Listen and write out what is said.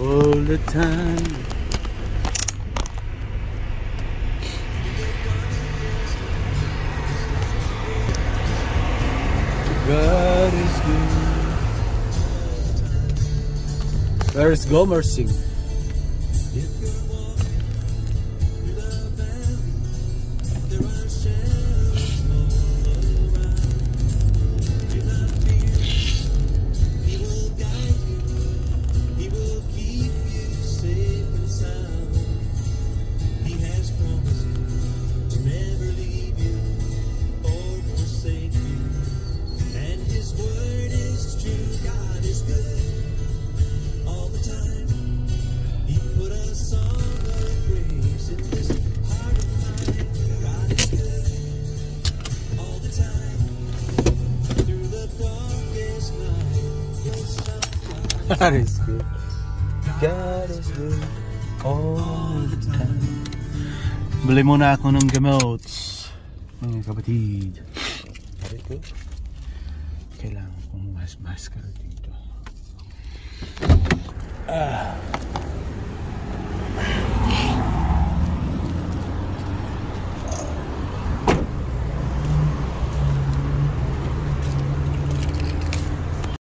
all the time. God is good. Where's Gomer Singh? God is good. God is good all the time. Bili muna ako ng gamot, mga kapatid. Ito. Kailangan kong mas-maskara dito.